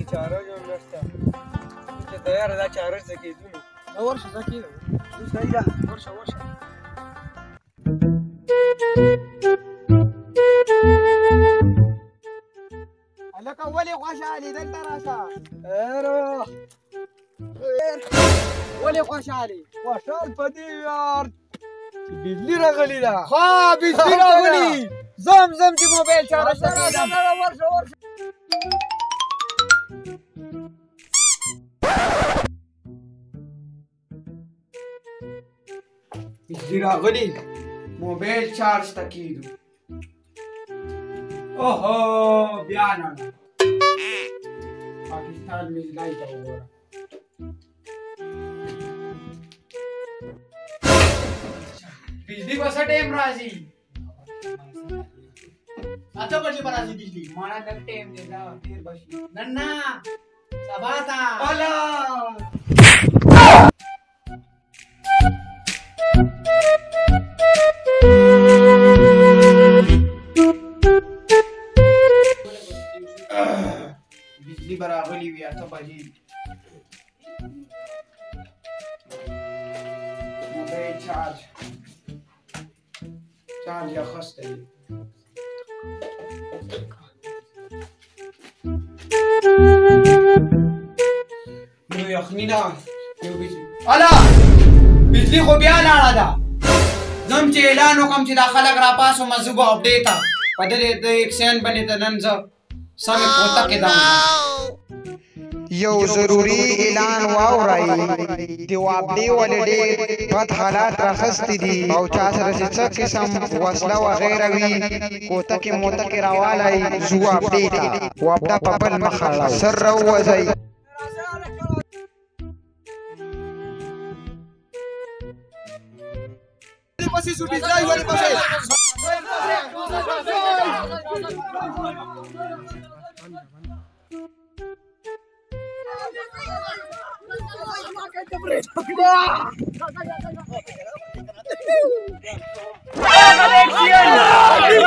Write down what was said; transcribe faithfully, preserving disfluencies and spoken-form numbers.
کې چاره جوړ نشته چې تیار دا چاره څه کېدو نو دا ورشه څه کېدو اوس صحیح ده ورشه ورشه هلکه ولې خوشحالي دلته راشه ایرو ولې خوشحالي خوشحال په دې یار چې بجلي راغلې ده ها بجلي راغلي زم زم چې موبایل چارج ته کېدم ورشه ورشه بجلي راغلي موبایل چارج ته کېدو اوهو بیا نه پاکستان مې ځای ته وګوره بجلی به څه ټایم راځي اته بجې به راځي بجلی ماړه لږ ټایم دی دا تېر به شي نن نه سبا ته اله بجلی به راغلې وي اته بجې موبایل چارج چارج یې اخیستی دی نو یخني نه یو بجلي اله بجلي خو بیا لاړه ده ځم چې اعلان وکړم چې دا خلک راپاڅومه زه به اپډیټه په دې د اکسین باندې ته نن زه سمې کوته کېدم یو ضروری اعلان واورئ د واپډې ولې ډېر بد حالات راخستې دي او چا سره چې څه قسم وسله وغیره وي کوتکې موتکې راوالی ځو واپډې ته واپډه په بل مخ اړوئ سر راووځئ Conexión!